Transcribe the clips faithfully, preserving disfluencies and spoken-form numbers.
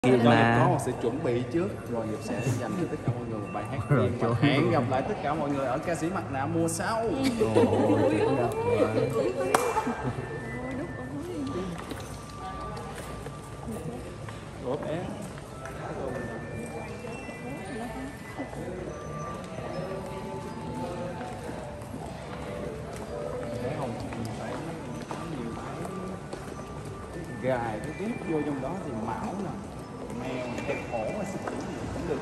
Cho mà có một sự chuẩn bị trước rồi Nhật sẽ dành cho tất cả mọi người một bài hát riêng. Và hẹn gặp lại tất cả mọi người ở ca sĩ mặt nạ mùa sau. Ủa bé bé không phải nhiều gài cái ghép vô trong đó thì mão nè, mèo, hẹp hổ và xích cũng được.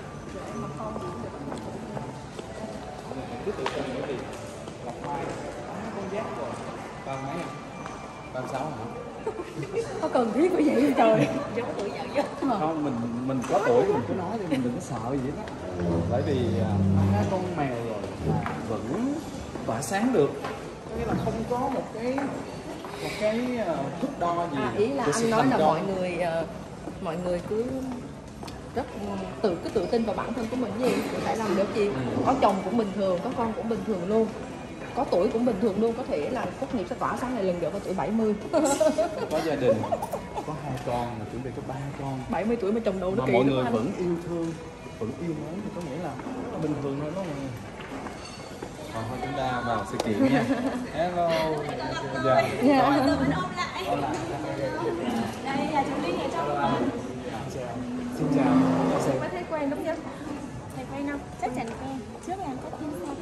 Cứ tự tin bởi vì Ngọc Mai tám con giáp rồi. Ba mấy à? Ba sáu hả? Có cần thiết của vậy không trời? Giống tuổi già nhất mà. Không, mình mình có tuổi mình cứ nói đi, mình đừng có sợ gì đó. Bởi vì hai con mèo rồi mà vẫn tỏa sáng được. Có nghĩa là không có một cái một cái thước đo gì. À, ý là anh nói là mọi người uh, mọi người cứ rất tự cứ tự tin vào bản thân của mình gì thì phải làm được gì. Có chồng cũng bình thường, có con cũng bình thường luôn, có tuổi cũng bình thường luôn, có thể là tốt nghiệp sẽ tỏa sáng này lần nữa vào tuổi bảy mươi. Có gia đình, có hai con, mà chuẩn bị có ba con. bảy mươi tuổi mà chồng đầu nó mà kỳ mọi người anh. vẫn yêu thương, vẫn yêu mến thì có nghĩa là nó bình thường thôi đó mọi người. Còn thôi chúng ta vào sự kiện nha. Hello. Dạ. Yeah. Ôm lại. Đây là chú Linh ở trong. Xin chào. Mới thấy quen đúng không? Thầy quen không? Chắc chắn quen. Trước là có tin sao?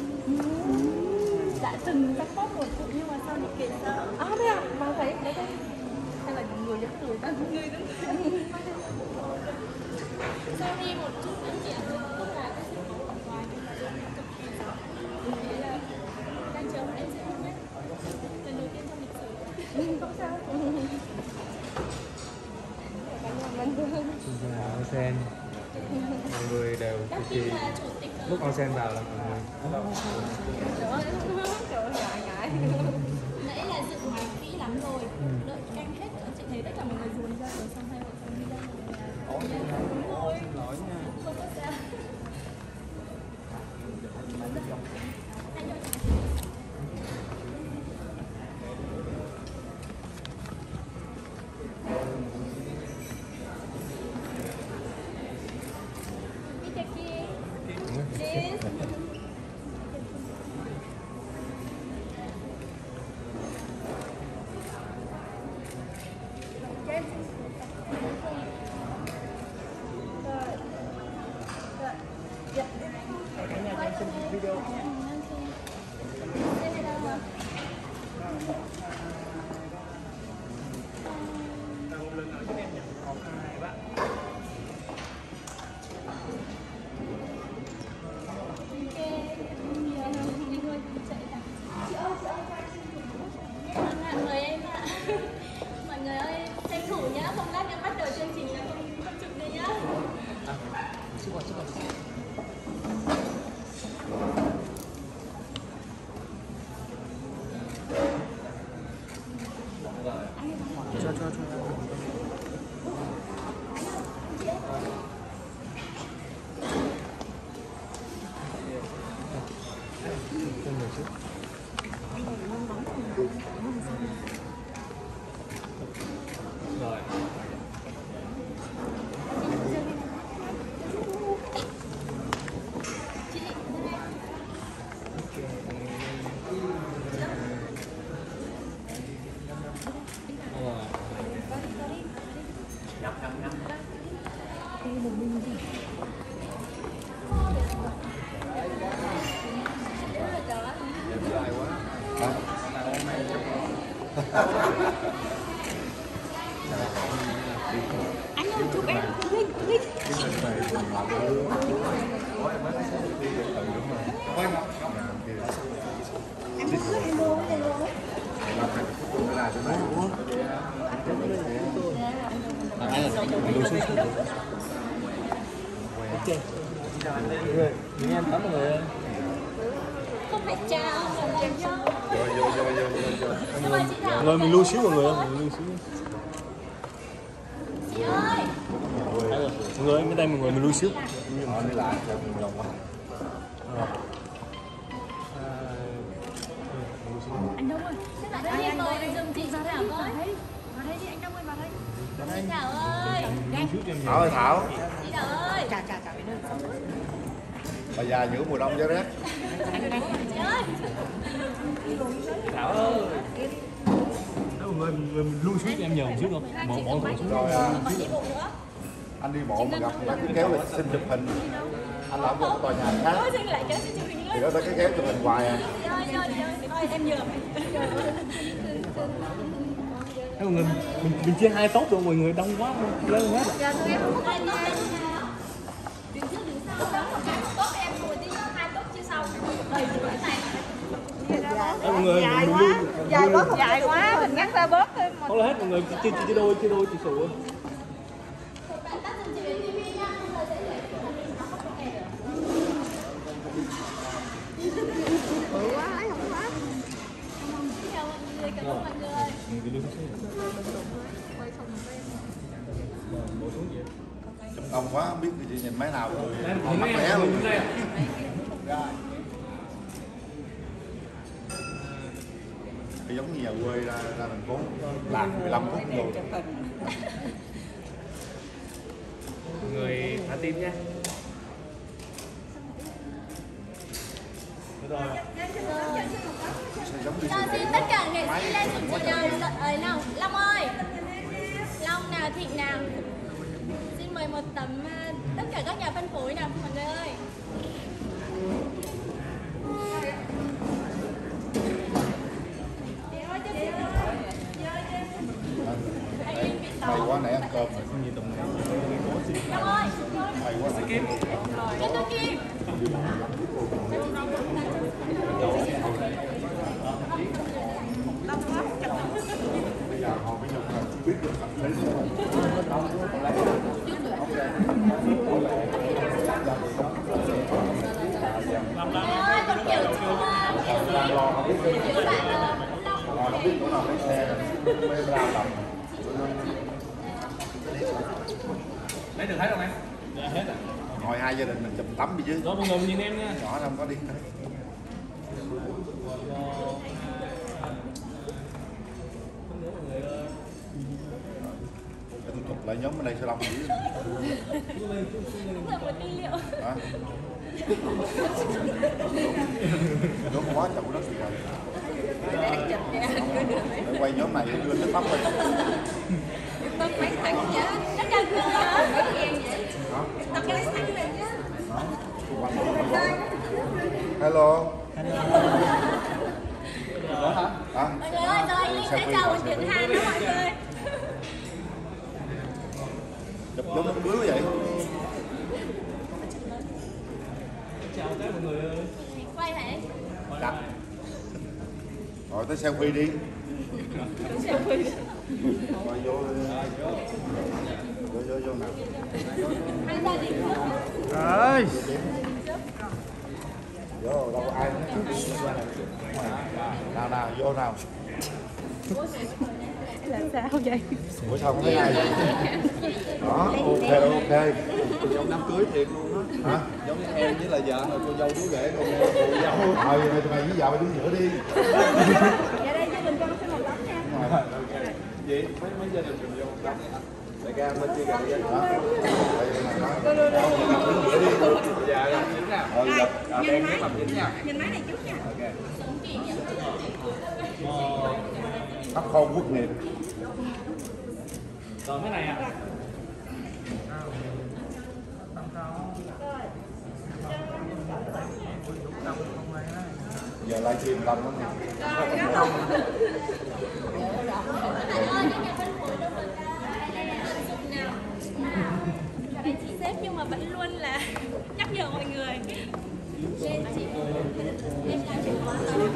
Đã từng sắc phóc một vụ nhưng mà sau bị kể sao? À thế à? Mà thấy đấy đấy. Hay là người giống người ta? Người giống người. Sorry một chút anh chị ạ. Không là cái sự cố ở ngoài nhưng mà rất cực kỳ rõ. Thế là đang chờ em sẽ không biết. Lần đầu tiên trong lịch sử. Không sao. Xin chào Osen. Mọi người đều cực kỳ lúc Osen vào là mọi người Trời ơi, trời ơi, ngại ngại. Nãy là dựng máy kỹ lắm rồi, đợi canh hết, chị thấy tất cả mọi người dồn ra rồi xong hai vợ chồng đi ra rồi. Đúng rồi, không có sao. Anh ơi, chụp em, Linh, Linh. Em cứ cứ hello, hello. Những em tắm mọi người ơi. Không phải chào, mà là do. Rồi, rồi, rồi, rồi, rồi. Sao mà chị Thảo? Rồi mình lưu xíu mọi người ơi, mình lưu xíu. Chị ơi. Mọi người ơi, bên tay mọi người mình lưu xíu. Ờ, đi lại cho mình lòng quá. Anh Đông ơi, vào đây đi, mời anh dừng chị ra đây à? Vào đây đi, anh Đông ơi, vào đây. Chị Thảo ơi. Thảo ơi Thảo. Chị Thảo ơi. Chà chà chà bên đây. Bà già giữa mùa đông cho rét. Chị ơi. Thảo ơi. Đâu người mình lui xuống cho em nhờ một chút không? Bỏ bỏ bỏ xuống. Rồi à, Còn đi bộ nữa. anh đi bộ mà gặp bác cứ kéo lại xin chụp hình. Anh làm một tòa nhà khác. Ôi dừng lại kéo xin chụp hình Thì nữa. đó tới cái kéo chụp hình hoài à. Chị ơi, chị ơi, chị ơi. Thôi em nhường. Đâu người mình, mình chia hai tốt rồi mọi người đông quá lớn hết. Dạ tụi em không có tốt em. Đứng trước đứng sau đó một cái tốt em ngồi đi hai tốt chia sau. Đầy đủ cái này. Đâu mọi người Dài mình quá, lui. dài quá, dài quá, mình ngắt ra bớt thôi. Không là hết mọi người chia chia đôi chia đôi chia sủa. Bạn tắt dùm chị về ti vi nha. Không là sẽ để cái hình nó không có kè được. Bự quá, lấy không quá. Xin chào mọi người, cảm ơn mọi người. Mình lui xuống. Chụp đông quá không biết chị nhìn máy nào rồi. Em Họ nhìn mắc em, lé luôn. nhìn em. Thì giống như nhà quê ra ra thành phố lạc mười lăm phút rồi. Mọi người thả tim nha. Được rồi. Sẽ giống như Cho xin tất cả nghệ sĩ lên sân khấu nào. Ấy nào, Long ơi. Long nào, Thịnh nào. Xin mời một tấm uh, tất cả các nhà phân phối nào mọi người ơi. May quá nãy ăn cơm rồi. Long ơi. May quá nãy Kim tôi Kim. bây giờ họ mới dùng là chưa biết được cảm thấy Mẹ ơi, con kiểu chú đang lo không biết kiểu bạn lo không biết chỗ nào lấy xe rồi mới ra tầm Lấy được hết không em? Dạ hết rồi. hồi hai gia đình mình chụm tắm đi chứ Đó mọi người nhìn em nha. nhỏ đâu có đi tôi chụp lại nhóm bên đây sẽ long dữ cũng là một tư liệu. hả nhóm quá chậu đó thì rồi để quay nhóm này đưa cái tóc lên Tất cả người hả? Tất cả lấy thẳng lên chứ. hello Đó hả? hả Mọi người ơi, rồi anh Linh sẽ chào một tiếng Hàn đó mọi người. chụp giống đám cưới vậy Chào các mọi người ơi. Quay hả? đặt rồi tới selfie đi rồi vô vô vô vô nào Hai gia đình nữa. ơi vô đâu ai nào nào vô nào Là sao vậy? ủa sao không thấy ai vậy đó ok ok Giống đám cưới thiệt luôn á. hả Giống như em với là vợ rồi cô dâu chú rể cô cô dâu. thôi mày mày với vợ mày đứng giữa đi Dạ đây gia đình con sẽ một tấm nha. Vậy mấy mấy gia đình cùng vô một đám nha. Đại ca bên kia gần vậy. Dạ làm dính nào. Ờ dạ. Ờ đen cái làm dính nha. Nhìn máy này chút nha. Ok. thắp hôn quốc nghiệp Rồi cái này ạ. giờ lại chìm tâm lắm Bạn ơi, các nhà phân phối đâu rồi ta? Tận dụng nào. Cái này chị xếp nhưng mà vẫn luôn là nhắc nhở mọi người. Nên chị em là chị quá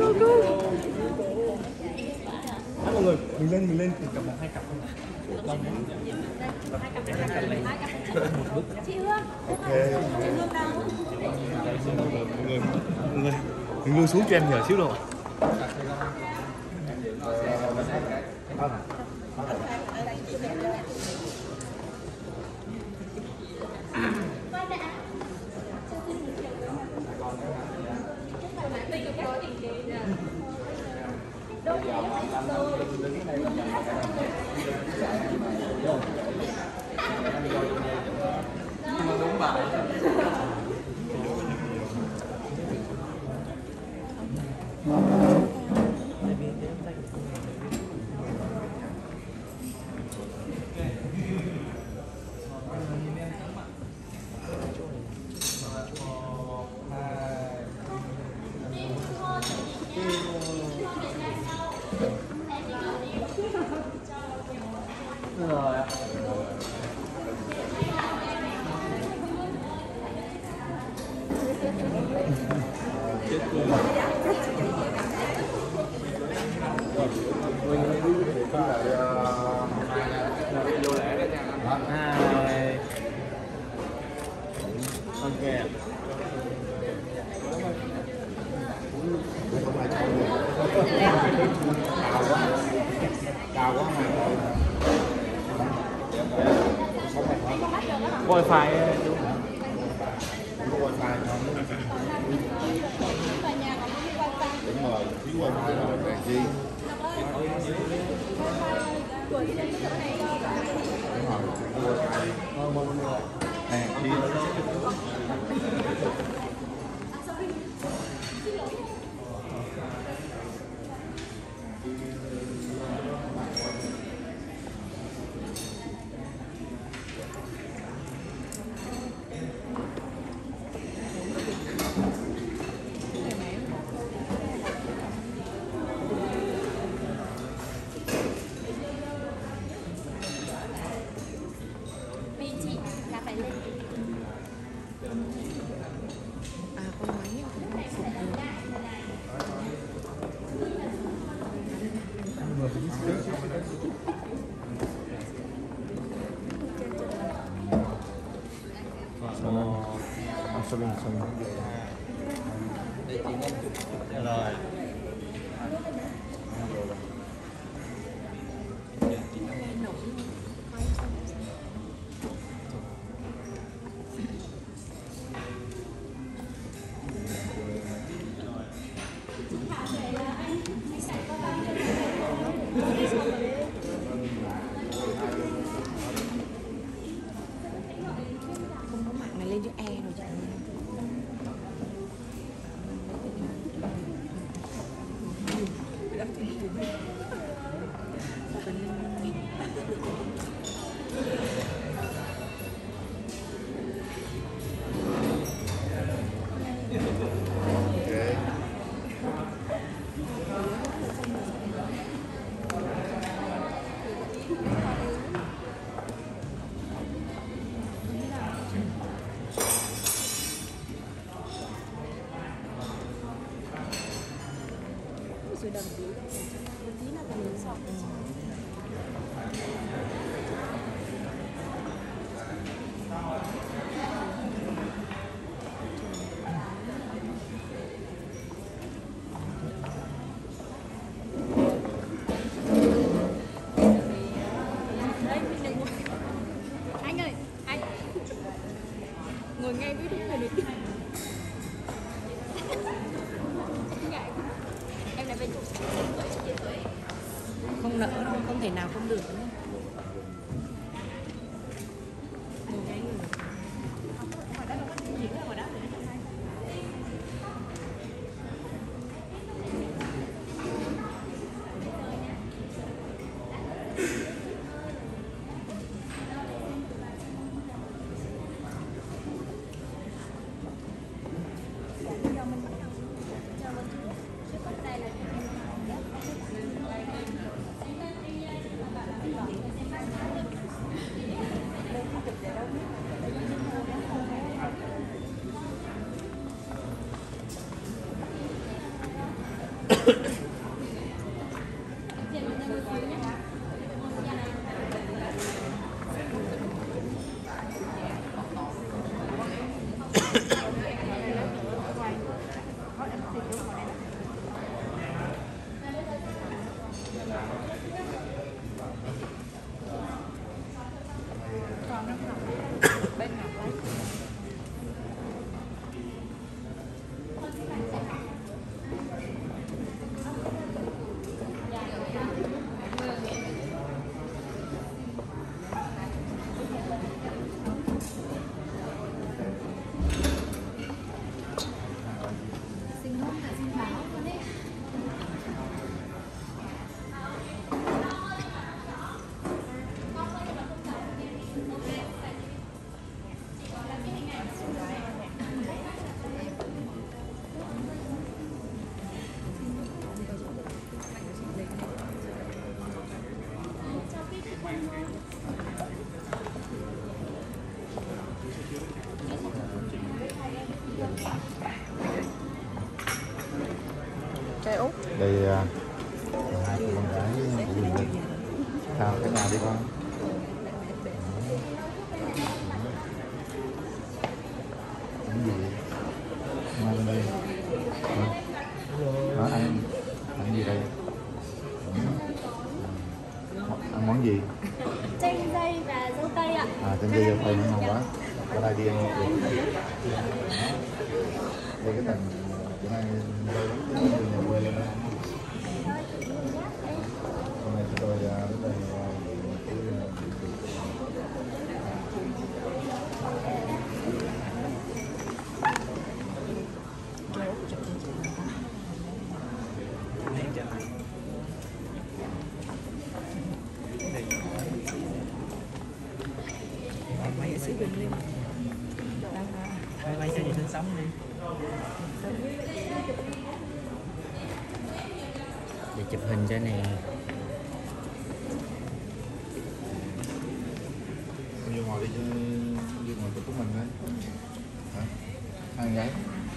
Đó mọi người, mình lên mình lên từng cặp một hai cặp thôi. Chị Hương. ok Chị Hương đâu? Mọi người, mọi người, mình lui xuống cho em nhờ xíu đâu. Quay đã. Đâu có Giờ mà anh đứng cái này là mình đánh bài. Rồi ạ. Chết luôn. Vô lẻ đấy nha. Hai. Ok. Cao quá mà. Wifi đúng. Không có wifi không? Tòa nhà còn có wifi. Đúng rồi, thiếu wifi rồi đèn chi. Gửi lên cái chỗ này cho cả. Đúng rồi, không có wifi. Vâng, vâng, vâng. Đèn chi. Vì chị là phải lên. À con máy Sorry, sorry. Rồi. không có mạng này lên chữ E rồi chị. Okay. Rồi đầm tí. Tí là tầm sọc. Đấy, mình đừng ngồi. Anh ơi, anh. Ngồi ngay với đúng người đi. Ngại. Em lại bên chụp tuổi. Không nỡ đâu, không thể nào không được nữa. Cây út. Đây à, hai cô con gái của mình. Chào cái nhà đi con. Cái gì? Mai bên đây. Đó, ăn ăn gì đây? Ăn món gì? Chanh dây và dâu tây ạ. À, chanh dây dâu tây nó ngon quá. Bữa nay đi ăn một được. Đây cái tầng bữa nay lâu lắm chứ từ nhà quê lên đó. Hôm nay chúng tôi đến đây Mày ở xứ Bình Liêu. Mày cho gì sinh sống đi. Để chụp hình cho nè. vô ngồi đi chứ, vô ngồi của chúng mình đấy. Hả? Hai gái.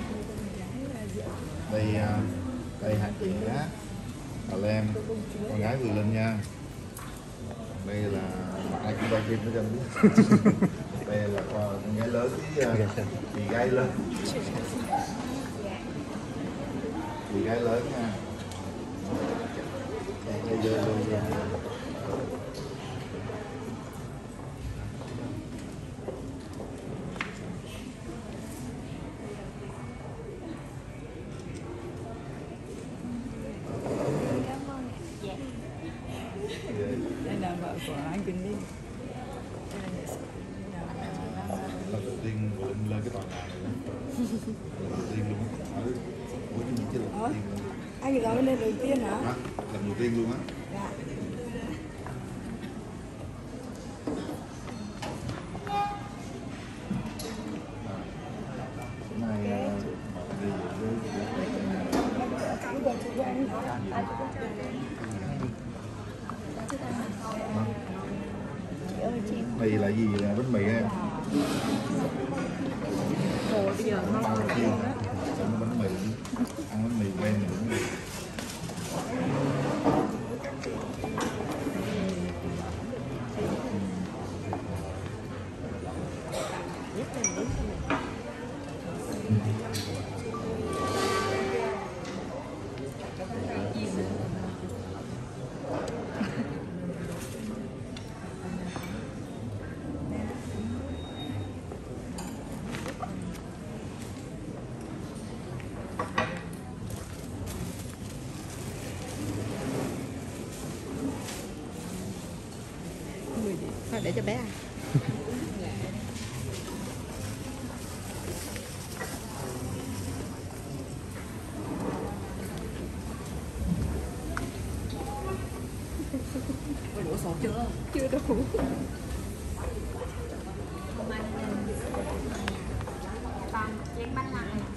Đây đây hai chị á, là Lem, con gái Vừa Linh nha. Đây là ai cũng quay phim cho anh biết. Đây là con gái lớn với chị gái lớn. Chị gái lớn nha. Đây vô vô vô. Đây là vợ của anh Bình Liêu. Lần đầu tiên Vừa Linh lên cái tòa nhà này đó. Lần đầu tiên luôn á. Ở Hồ Chí Minh chứ lần đầu tiên luôn. Anh gì đó lên đầu tiên hả? Hả? Lần đầu tiên luôn á. Dạ. Hôm nay à, đi đây là gì, là bánh mì em. Ồ, bây giờ ngon Ăn rồi. chiên á, ăn bánh mì, ăn bánh mì quen nữa. Thôi để cho bé ăn. Đủ sổ chưa? Chưa đủ. Còn chén bánh lăng này.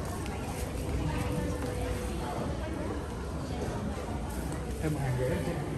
Thêm một hàng ghế.